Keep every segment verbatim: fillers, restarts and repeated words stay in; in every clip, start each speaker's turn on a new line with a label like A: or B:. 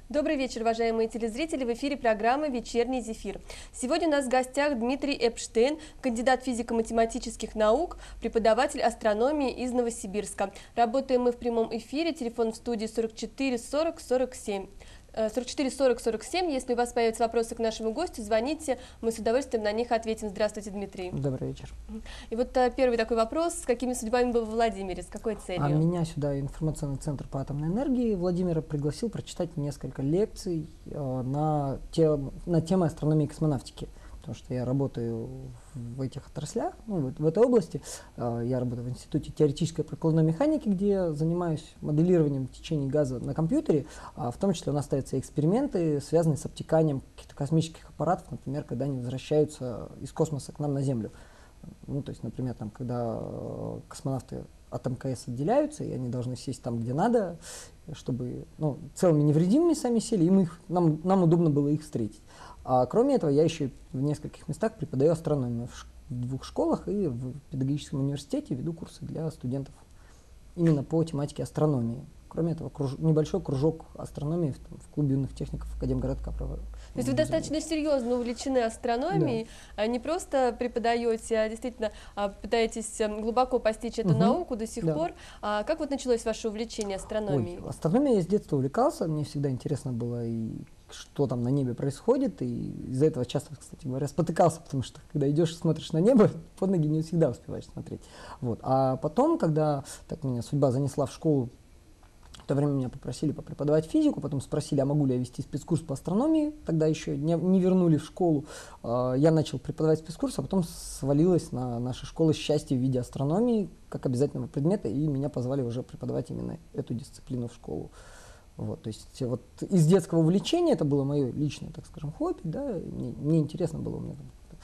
A: Добрый вечер, уважаемые телезрители. В эфире программы «Вечерний зефир». Сегодня у нас в гостях Дмитрий Эпштейн, кандидат физико-математических наук, преподаватель астрономии из Новосибирска. Работаем мы в прямом эфире. Телефон в студии сорок четыре сорок сорок семь. сорок четыре сорок сорок семь. Если у вас появятся вопросы к нашему гостю, звоните, мы с удовольствием на них ответим. Здравствуйте, Дмитрий.
B: Добрый вечер.
A: И вот первый такой вопрос: с какими судьбами был в Владимире, с какой целью?
B: А меня сюда информационный центр по атомной энергии Владимира пригласил прочитать несколько лекций э, на, тем, на темы астрономии и космонавтики. Потому что я работаю в этих отраслях, ну, в, в этой области. Э, я работаю в Институте теоретической прикладной механики, где я занимаюсь моделированием течений газа на компьютере. А в том числе у нас ставятся эксперименты, связанные с обтеканием каких-то космических аппаратов, например, когда они возвращаются из космоса к нам на Землю. Ну, то есть, например, там, когда космонавты от эм ка эс отделяются, и они должны сесть там, где надо, чтобы, ну, целыми невредимыми сами сели, и мы их, нам, нам удобно было их встретить. А кроме этого, я еще в нескольких местах преподаю астрономию в, в двух школах и в педагогическом университете веду курсы для студентов именно по тематике астрономии. Кроме этого, круж... небольшой кружок астрономии в, в клубе юных техников Академгородка.
A: То есть вы достаточно серьезно увлечены астрономией, да. Не просто преподаете, а действительно пытаетесь глубоко постичь эту угу. науку до сих да. пор. А как вот началось ваше увлечение астрономией?
B: Ой, астрономией я с детства увлекался, мне всегда интересно было, и что там на небе происходит, и из-за этого часто, кстати говоря, спотыкался, потому что когда идешь и смотришь на небо, под ноги не всегда успеваешь смотреть. Вот. А потом, когда так меня судьба занесла в школу, в то время меня попросили попреподавать физику, потом спросили, а могу ли я вести спецкурс по астрономии, тогда еще не, не вернули в школу. Я начал преподавать спецкурс, а потом свалилось на нашей школы счастье в виде астрономии как обязательного предмета, и меня позвали уже преподавать именно эту дисциплину в школу. Вот, то есть вот из детского увлечения, это было мое личное, так скажем, хобби, да, мне, мне интересно было, у меня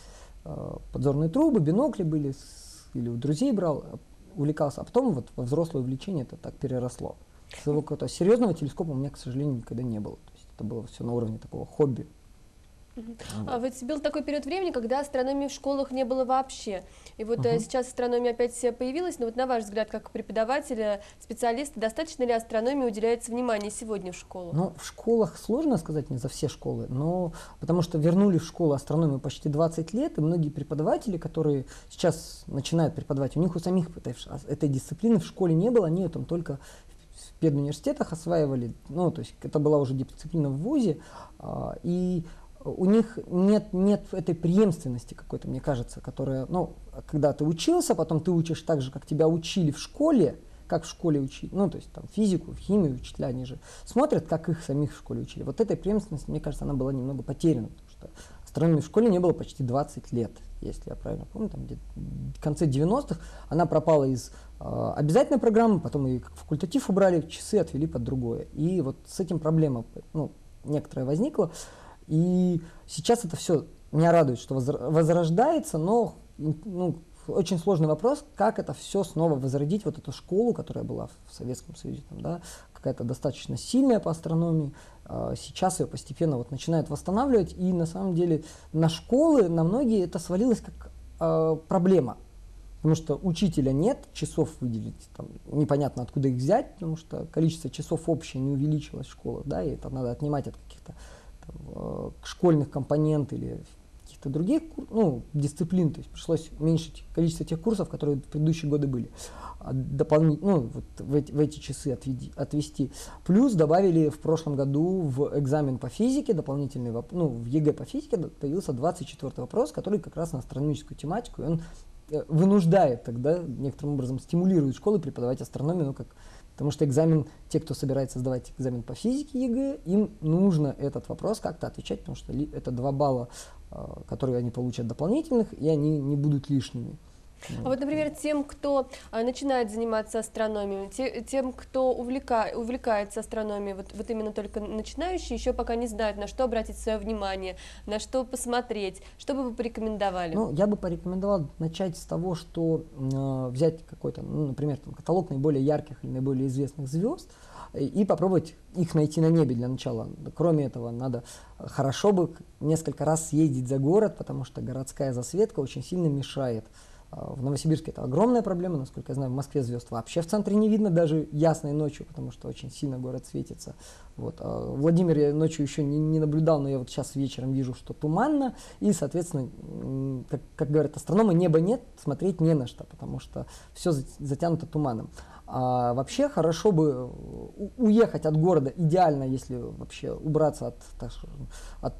B: там, подзорные трубы, бинокли были, с, или у друзей брал, увлекался, а потом вот во взрослое увлечение это так переросло. Своего какого-то серьезного телескопа у меня, к сожалению, никогда не было. То есть это было все на уровне такого хобби.
A: Uh-huh. А вот был такой период времени, когда астрономии в школах не было вообще. И вот uh-huh. сейчас астрономия опять появилась, но вот на ваш взгляд, как преподавателя, специалиста, достаточно ли астрономии уделяется внимание сегодня в школах?
B: Ну, в школах сложно сказать, не за все школы, но потому что вернули в школу астрономию почти двадцать лет, и многие преподаватели, которые сейчас начинают преподавать, у них у самих этой дисциплины в школе не было, они ее там только в педуниверситетах осваивали, ну, то есть это была уже дисциплина в вузе, и у них нет, нет этой преемственности какой-то, мне кажется, которая, ну, когда ты учился, потом ты учишь так же, как тебя учили в школе, как в школе учили, ну, то есть там физику, химию учителя, они же смотрят, как их самих в школе учили. Вот этой преемственности, мне кажется, она была немного потеряна, потому что астрономии в школе не было почти двадцать лет, если я правильно помню, там где-то в конце девяностых она пропала из э, обязательной программы, потом ее как факультатив убрали, часы отвели под другое. И вот с этим проблема, ну, некоторая возникла. И сейчас это все меня радует, что возрождается, но ну, очень сложный вопрос, как это все снова возродить, вот эту школу, которая была в Советском Союзе, там, да, какая-то достаточно сильная по астрономии, сейчас ее постепенно вот начинают восстанавливать, и на самом деле на школы, на многие это свалилось как э, проблема. Потому что учителя нет, часов выделить, там, непонятно откуда их взять, потому что количество часов общее не увеличилось в школах, да, и это надо отнимать от каких-то там, школьных компонент или каких-то других ну, дисциплин, то есть пришлось уменьшить количество тех курсов, которые в предыдущие годы были, дополнительно, ну, вот в, эти, в эти часы отведи, отвести. Плюс добавили в прошлом году в экзамен по физике, дополнительный, ну, в ЕГЭ по физике появился двадцать четвёртый вопрос, который как раз на астрономическую тематику, и он вынуждает тогда, некоторым образом стимулирует школы преподавать астрономию, ну, как потому что экзамен, те, кто собирается сдавать экзамен по физике ЕГЭ, им нужно этот вопрос как-то отвечать, потому что это два балла, которые они получат дополнительных, и они не будут лишними.
A: А вот, например, тем, кто а, начинает заниматься астрономией, те, тем, кто увлека, увлекается астрономией, вот, вот именно только начинающие, еще пока не знают, на что обратить свое внимание, на что посмотреть, что бы вы порекомендовали?
B: Ну, я бы порекомендовал начать с того, что э, взять какой-то, ну, например, там, каталог наиболее ярких или наиболее известных звезд, и, и попробовать их найти на небе для начала. Кроме этого, надо хорошо бы несколько раз съездить за город, потому что городская засветка очень сильно мешает В Новосибирске это огромная проблема, насколько я знаю, в Москве звезд вообще в центре не видно даже ясной ночью, потому что очень сильно город светится. Вот. А Владимир я ночью еще не, не наблюдал, но я вот сейчас вечером вижу, что туманно, и, соответственно, как, как говорят астрономы, неба нет, смотреть не на что, потому что все затянуто туманом. А вообще хорошо бы уехать от города, идеально, если вообще убраться от, так скажем, от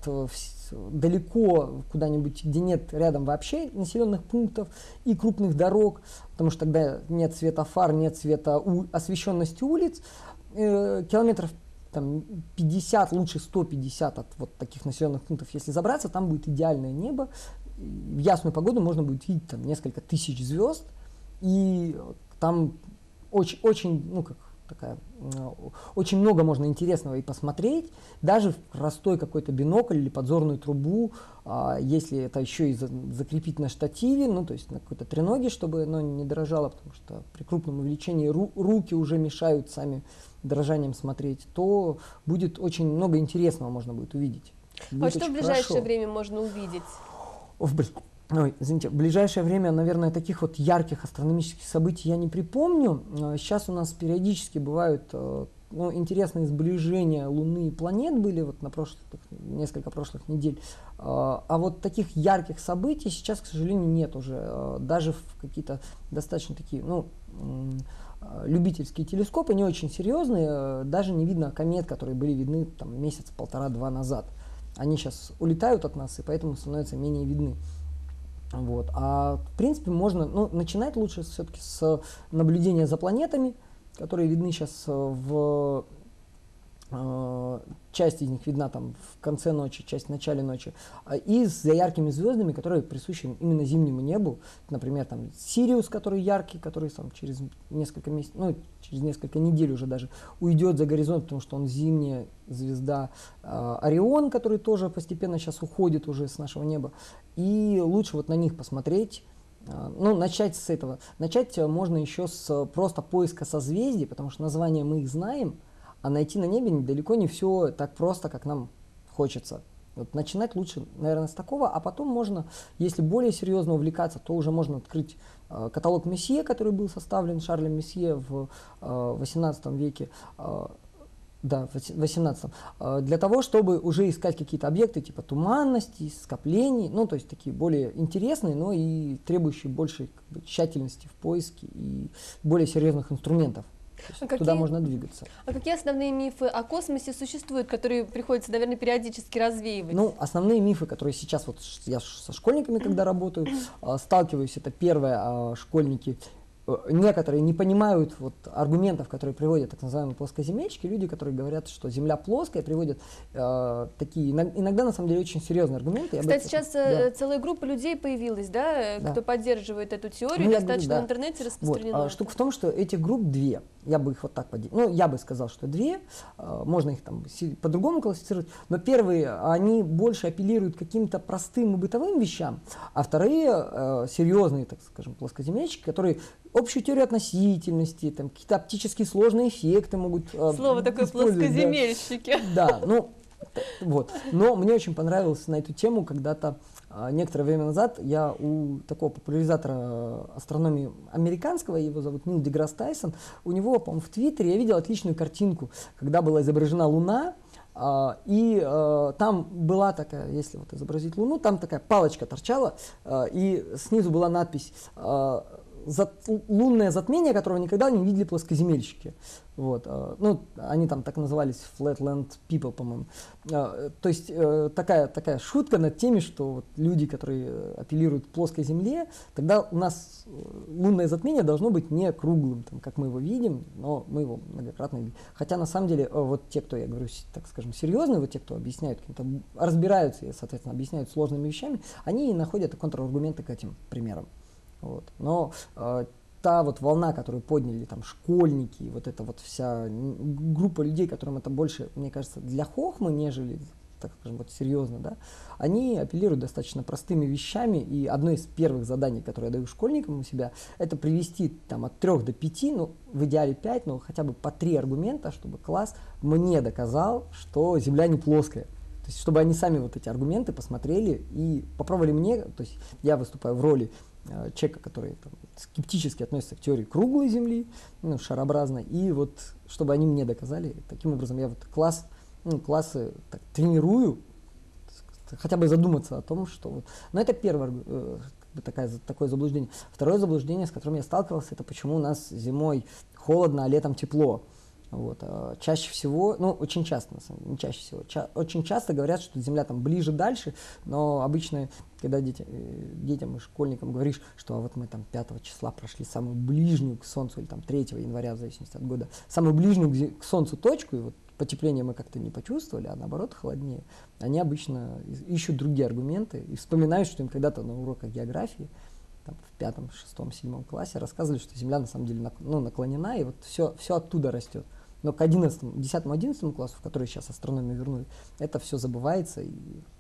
B: далеко куда-нибудь, где нет рядом вообще населенных пунктов и крупных дорог, потому что тогда нет света фар, нет света у, освещенности улиц, э, километров там, пятьдесят, лучше сто пятьдесят от вот таких населенных пунктов, если забраться, там будет идеальное небо, в ясную погоду можно будет видеть там несколько тысяч звезд, и там очень, очень, ну как такая, очень много можно интересного и посмотреть, даже в простой какой-то бинокль или подзорную трубу, а, если это еще и за, закрепить на штативе, ну то есть на какой-то треноге, чтобы оно не дрожало, потому что при крупном увеличении ру, руки уже мешают сами дрожанием смотреть, то будет очень много интересного можно будет увидеть. Будет
A: а что в ближайшее
B: хорошо.
A: время можно увидеть?
B: О, блин. Ой, извините, в ближайшее время, наверное, таких вот ярких астрономических событий я не припомню. Сейчас у нас периодически бывают ну, интересные сближения Луны и планет были вот на прошлых, несколько прошлых недель. А вот таких ярких событий сейчас, к сожалению, нет уже. Даже в какие-то достаточно такие, ну, любительские телескопы, не очень серьезные, даже не видно комет, которые были видны там месяц, полтора-два назад. Они сейчас улетают от нас и поэтому становятся менее видны. Вот. А в принципе можно, ну, начинать лучше все-таки с наблюдения за планетами, которые видны сейчас в э, часть из них видна там в конце ночи, часть в начале ночи, и за яркими звездами, которые присущи именно зимнему небу, например, там Сириус, который яркий, который там через несколько месяцев, ну, через несколько недель уже даже уйдет за горизонт, потому что он зимняя звезда, э, Орион, который тоже постепенно сейчас уходит уже с нашего неба, и лучше вот на них посмотреть. Ну, начать с этого. Начать можно еще с просто поиска созвездий, потому что названия мы их знаем, а найти на небе далеко не все так просто, как нам хочется. Вот начинать лучше, наверное, с такого, а потом можно, если более серьезно увлекаться, то уже можно открыть э, каталог Месье, который был составлен Шарлем Месье в э, восемнадцатом веке. Э, Да, в восемнадцатом. Для того, чтобы уже искать какие-то объекты типа туманности, скоплений, ну, то есть такие более интересные, но и требующие большей как бы, тщательности в поиске и более серьезных инструментов.
A: А
B: туда
A: какие,
B: можно двигаться.
A: А какие основные мифы о космосе существуют, которые приходится, наверное, периодически развеивать?
B: Ну, основные мифы, которые сейчас, вот я со школьниками, когда работаю, сталкиваюсь, это первое, школьники некоторые не понимают вот, аргументов, которые приводят так называемые плоскоземельщики, люди, которые говорят, что Земля плоская, приводят э, такие, иногда на самом деле очень серьезные аргументы.
A: Кстати,
B: бы,
A: сейчас
B: да.
A: целая группа людей появилась, да, да. кто поддерживает эту теорию,
B: ну,
A: достаточно
B: говорю, да.
A: в интернете распространено.
B: Вот. А, штука в том, что этих групп две, я бы их вот так поделил, ну, я бы сказал, что две, э, можно их там по-другому классифицировать, но первые, они больше апеллируют к каким-то простым и бытовым вещам, а вторые, э, серьезные, так скажем, плоскоземельщики, которые общую теорию относительности, там какие-то оптические сложные эффекты могут
A: Слово э, такое плоскоземельщики.
B: Да, да, ну вот. Но мне очень понравилось на эту тему когда-то э, некоторое время назад я у такого популяризатора астрономии американского, его зовут Нил Деграсс Тайсон, у него, по-моему, в Твиттере я видел отличную картинку, когда была изображена Луна. Uh, и uh, там была такая, если вот изобразить Луну, там такая палочка торчала, uh, и снизу была надпись uh, зат, «Лунное затмение, которого никогда не видели плоскоземельщики». Вот, uh, ну, они там так назывались Flatland People, по-моему. Uh, то есть uh, такая, такая шутка над теми, что вот люди, которые апеллируют к плоской Земле, тогда у нас лунное затмение должно быть не круглым, там, как мы его видим, но мы его многократно видим. Хотя на самом деле вот те, кто, я говорю, так скажем, серьезные, вот те, кто объясняют, разбираются и, соответственно, объясняют сложными вещами, они находят контраргументы к этим примерам. Вот. Но э, та вот волна, которую подняли там школьники, вот эта вот вся группа людей, которым это больше, мне кажется, для хохмы, нежели, так скажем, вот серьезно, да, они апеллируют достаточно простыми вещами, и одно из первых заданий, которые я даю школьникам у себя, это привести там от трех до пяти, ну, в идеале пять, но хотя бы по три аргумента, чтобы класс мне доказал, что Земля не плоская. То есть, чтобы они сами вот эти аргументы посмотрели и попробовали мне, то есть я выступаю в роли э, человека, который там, скептически относится к теории круглой Земли, ну, шарообразной, и вот чтобы они мне доказали, таким образом я вот класс, ну, классы так, тренирую, хотя бы задуматься о том, что вот, но это первое, э, такая, такое заблуждение. Второе заблуждение, с которым я сталкивался, это почему у нас зимой холодно, а летом тепло. Вот. А чаще всего, ну, очень часто, на самом деле, не чаще всего, ча очень часто говорят, что Земля там ближе, дальше, но обычно, когда дети, детям и школьникам говоришь, что а вот мы там пятого числа прошли самую ближнюю к Солнцу, или там третьего января, в зависимости от года, самую ближнюю к, к Солнцу точку, и вот потепление мы как-то не почувствовали, а наоборот холоднее, они обычно ищут другие аргументы и вспоминают, что им когда-то на уроках географии, там, в пятом, шестом, седьмом классе рассказывали, что Земля на самом деле ну, наклонена, и вот все, все оттуда растет. Но к одиннадцатому, десятому, одиннадцатому классу, в который сейчас астрономию вернули, это все забывается. И,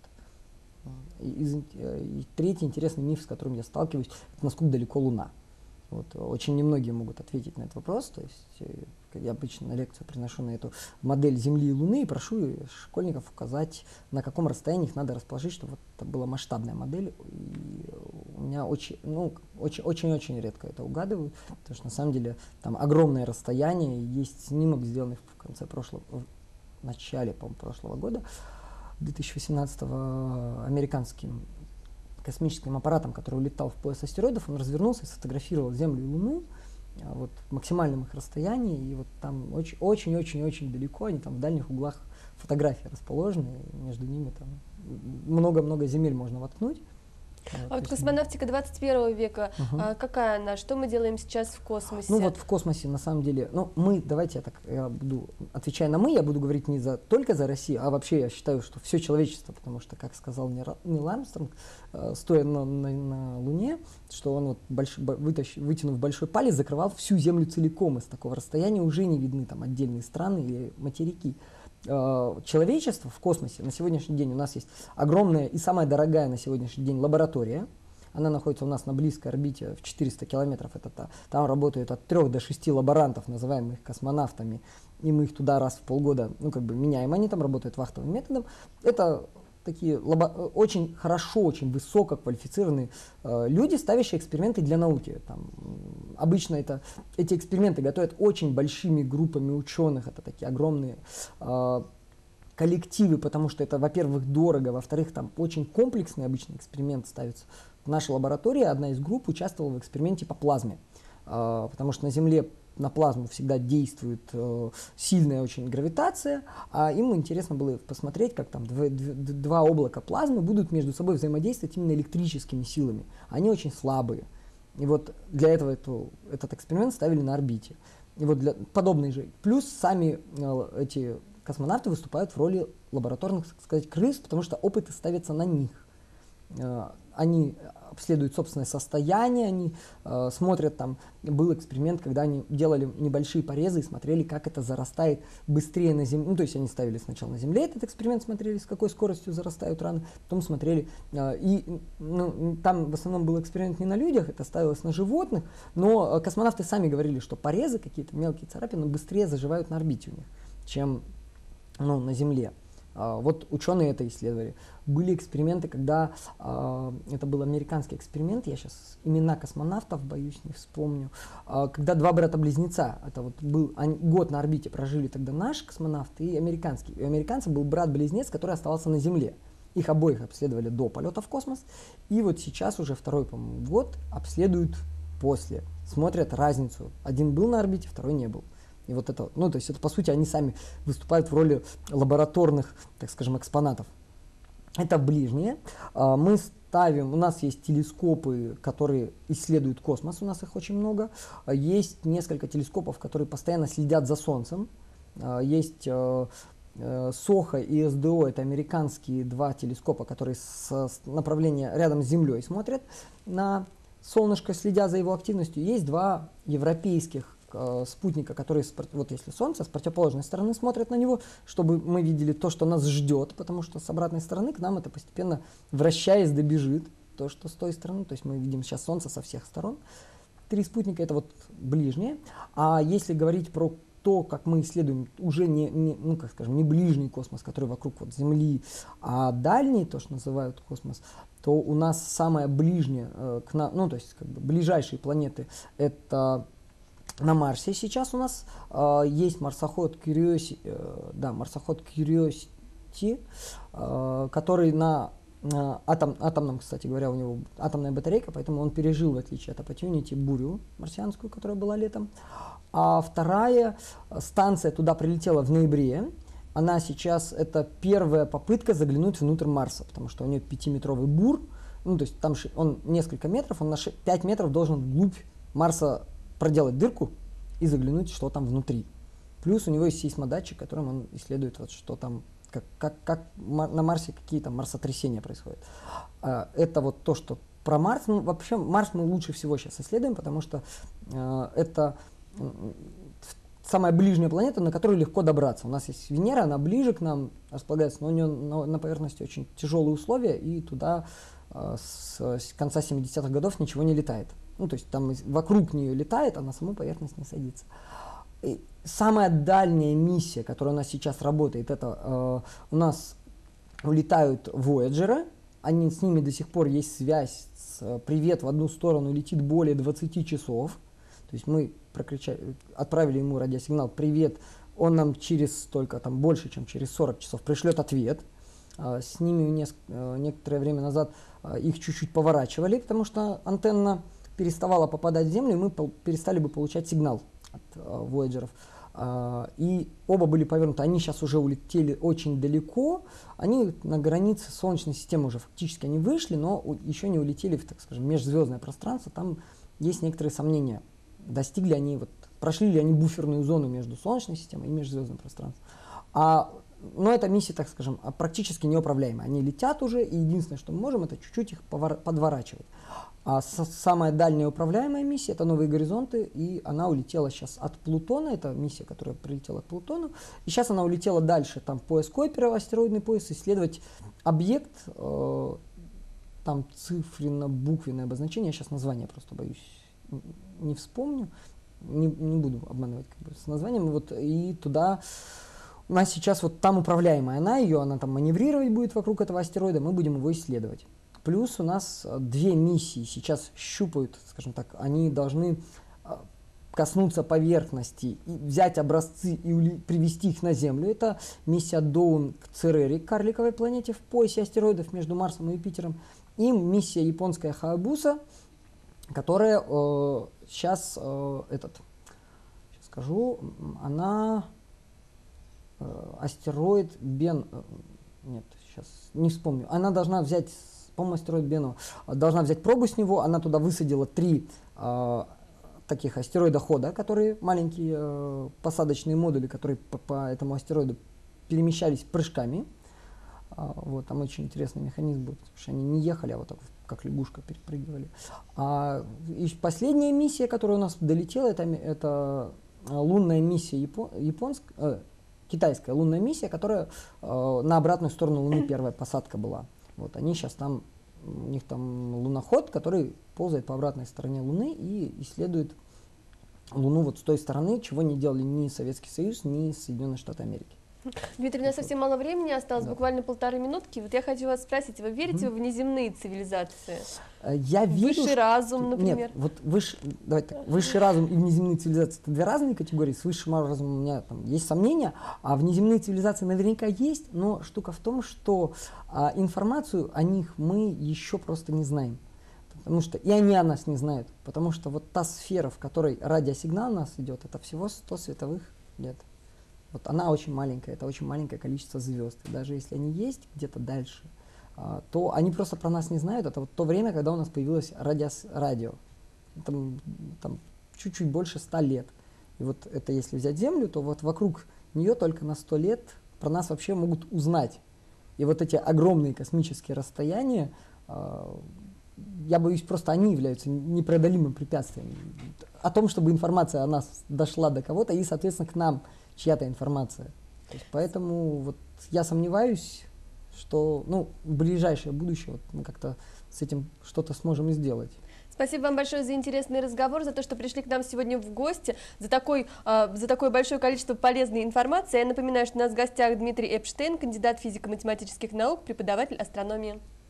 B: и, и, и третий интересный миф, с которым я сталкиваюсь, это насколько далеко Луна. Вот, очень немногие могут ответить на этот вопрос. То есть я обычно на лекцию приношу на эту модель Земли и Луны и прошу школьников указать, на каком расстоянии их надо расположить, чтобы вот это была масштабная модель. И у меня очень, ну, очень, очень-очень редко это угадываю, потому что на самом деле там огромное расстояние. Есть снимок, сделанный в конце прошлого, в начале, по-моему, прошлого года, две тысячи восемнадцатого, американским космическим аппаратом, который улетал в пояс астероидов, он развернулся и сфотографировал Землю и Луну вот, в максимальном их расстоянии, и вот там очень-очень-очень-очень далеко, они там в дальних углах фотографии расположены, и между ними там много-много земель можно воткнуть.
A: А вот космонавтика двадцать первого века, угу. а какая она? Что мы делаем сейчас в космосе?
B: Ну вот в космосе на самом деле, ну мы, давайте я так, я буду, отвечая на мы, я буду говорить не за, только за Россию, а вообще я считаю, что все человечество, потому что, как сказал Нил Армстронг, э, стоя на, на, на Луне, что он вот больш, вытащ, вытянув большой палец, закрывал всю Землю целиком, из такого расстояния уже не видны там отдельные страны или материки. Человечество в космосе на сегодняшний день у нас есть огромная и самая дорогая на сегодняшний день лаборатория. Она находится у нас на близкой орбите в четыреста километров. Это та, там работают от трёх до шести лаборантов, называемых космонавтами. И мы их туда раз в полгода, ну как бы меняем. Они там работают вахтовым методом. Это такие лабо очень хорошо, очень высококвалифицированные э, люди, ставящие эксперименты для науки. Там, обычно это, эти эксперименты готовят очень большими группами ученых, это такие огромные э, коллективы, потому что это, во-первых, дорого, во-вторых, там очень комплексный обычный эксперимент ставится. В нашей лаборатории одна из групп участвовала в эксперименте по плазме, э, потому что на Земле на плазму всегда действует э, сильная очень гравитация, а им интересно было посмотреть, как там дв дв два облака плазмы будут между собой взаимодействовать именно электрическими силами. Они очень слабые. И вот для этого эту, этот эксперимент ставили на орбите. И вот для подобной же. Плюс сами э, эти космонавты выступают в роли лабораторных, так сказать, крыс, потому что опыты ставятся на них. Э, они обследуют собственное состояние, они э, смотрят, там был эксперимент, когда они делали небольшие порезы и смотрели, как это зарастает быстрее на Земле. Ну, то есть они ставили сначала на Земле этот эксперимент, смотрели, с какой скоростью зарастают раны, потом смотрели, э, и ну, там в основном был эксперимент не на людях, это ставилось на животных, но космонавты сами говорили, что порезы, какие-то мелкие царапины быстрее заживают на орбите у них, чем ну, на Земле. Uh, вот ученые это исследовали. Были эксперименты, когда, uh, это был американский эксперимент, я сейчас имена космонавтов, боюсь, не вспомню, uh, когда два брата-близнеца, это вот был, они год на орбите прожили тогда наш космонавт и американский. И у американца был брат-близнец, который оставался на Земле. Их обоих обследовали до полета в космос, и вот сейчас уже второй, по-моему, год обследуют после, смотрят разницу. Один был на орбите, второй не был. И вот это, ну, то есть это, по сути, они сами выступают в роли лабораторных, так скажем, экспонатов. Это ближние. Мы ставим, у нас есть телескопы, которые исследуют космос, у нас их очень много. Есть несколько телескопов, которые постоянно следят за Солнцем. Есть СОХА и СДО, это американские два телескопа, которые с направления рядом с Землей смотрят на солнышко, следя за его активностью. Есть два европейских спутника, которые, вот если Солнце, с противоположной стороны смотрят на него, чтобы мы видели то, что нас ждет, потому что с обратной стороны к нам это постепенно, вращаясь, добежит, то, что с той стороны, то есть мы видим сейчас Солнце со всех сторон. Три спутника — это вот ближние. А если говорить про то, как мы исследуем уже не, не, ну, как скажем, не ближний космос, который вокруг вот Земли, а дальний, то, что называют космос, то у нас самая ближняя э, к нам, ну, то есть как бы ближайшие планеты это на Марсе сейчас у нас э, есть марсоход Curiosity, э, да, марсоход Curiosity, э, который на э, атом, атомном, кстати говоря, у него атомная батарейка, поэтому он пережил, в отличие от Opportunity, бурю марсианскую, которая была летом. А вторая станция туда прилетела в ноябре. Она сейчас, это первая попытка заглянуть внутрь Марса, потому что у нее пятиметровый бур, ну, то есть там он несколько метров, он на пять метров должен вглубь Марса проделать дырку и заглянуть, что там внутри. Плюс у него есть сейсмодатчик, которым он исследует, вот, что там, как, как, как на Марсе, какие там марсотрясения происходят. Это вот то, что про Марс. Ну, вообще Марс мы лучше всего сейчас исследуем, потому что э, это самая ближняя планета, на которую легко добраться. У нас есть Венера, она ближе к нам располагается, но у нее на, на поверхности очень тяжелые условия, и туда э, с, с конца семидесятых годов ничего не летает. Ну, то есть там вокруг нее летает, а на саму поверхность не садится. И самая дальняя миссия, которая у нас сейчас работает, это э, у нас улетают Voyager'ы, они, с ними до сих пор есть связь, с, привет в одну сторону летит более двадцати часов. То есть мы прокричали, отправили ему радиосигнал «Привет», он нам через столько, там больше, чем через сорок часов пришлет ответ. С ними неск- некоторое время назад их чуть-чуть поворачивали, потому что антенна переставала попадать в Землю, и мы перестали бы получать сигнал от Voyager'ов. И оба были повернуты, они сейчас уже улетели очень далеко, они на границе Солнечной системы уже фактически они вышли, но еще не улетели в, так скажем, межзвездное пространство, там есть некоторые сомнения. Достигли они, вот, прошли ли они буферную зону между Солнечной системой и межзвездным пространством. А, но эта миссия, так скажем, практически неуправляемая. Они летят уже, и единственное, что мы можем, это чуть-чуть их повор- подворачивать. А с- самая дальняя управляемая миссия — это «Новые горизонты», и она улетела сейчас от Плутона, это миссия, которая прилетела к Плутону, и сейчас она улетела дальше, там, пояс Койпера, астероидный пояс, исследовать объект, э, там цифренно-буквенное обозначение, я сейчас название просто боюсь не вспомню, не, не буду обманывать как бы, с названием, вот, и туда у нас сейчас вот там управляемая она, ее она там маневрировать будет вокруг этого астероида, мы будем его исследовать. Плюс у нас две миссии сейчас щупают, скажем так, они должны коснуться поверхности, и взять образцы и ули- привести их на Землю. Это миссия Доун к Церере, карликовой планете в поясе астероидов между Марсом и Юпитером, и миссия японская Хаябуса, которая э, сейчас, э, этот, сейчас скажу, она э, астероид Бен, э, нет, сейчас не вспомню, она должна взять, по-моему, астероид Бену, должна взять пробу с него, она туда высадила три э, таких астероидохода, которые маленькие э, посадочные модули, которые по, по этому астероиду перемещались прыжками. А, вот, там очень интересный механизм был, потому что они не ехали, а вот так, как лягушка, перепрыгивали. А, и последняя миссия, которая у нас долетела, это, это лунная миссия Япон, японск, э, китайская лунная миссия, которая э, на обратную сторону Луны первая посадка была. Вот, они сейчас там, у них там луноход, который ползает по обратной стороне Луны и исследует Луну вот с той стороны, чего не делали ни Советский Союз, ни Соединенные Штаты Америки.
A: Дмитрий, у нас совсем мало времени осталось,
B: Да.
A: буквально полторы минутки. Вот я хочу вас спросить, вы верите
B: Мгм.
A: в внеземные цивилизации?
B: Я верю,
A: Высший
B: что-
A: разум, например?
B: Нет, вот выше, давайте так, высший разум и внеземные цивилизации — это две разные категории. С высшим разумом у меня там есть сомнения, а внеземные цивилизации наверняка есть, но штука в том, что а, информацию о них мы еще просто не знаем. Потому что и они о нас не знают, потому что вот та сфера, в которой радиосигнал у нас идет, это всего сто световых лет. Вот она очень маленькая, это очень маленькое количество звезд. И даже если они есть где-то дальше, а, то они просто про нас не знают. Это вот то время, когда у нас появилось радиос, радио. Там, там чуть-чуть больше ста лет. И вот это если взять Землю, то вот вокруг нее только на сто лет про нас вообще могут узнать. И вот эти огромные космические расстояния, а, я боюсь, просто они являются непреодолимым препятствием. О том, чтобы информация о нас дошла до кого-то и, соответственно, к нам чья-то информация. То есть, поэтому вот я сомневаюсь, что ну, в ближайшее будущее вот мы как-то с этим что-то сможем и сделать.
A: Спасибо вам большое за интересный разговор, за то, что пришли к нам сегодня в гости, за, такой, э, за такое большое количество полезной информации. Я напоминаю, что у нас в гостях Дмитрий Эпштейн, кандидат физико-математических наук, преподаватель астрономии.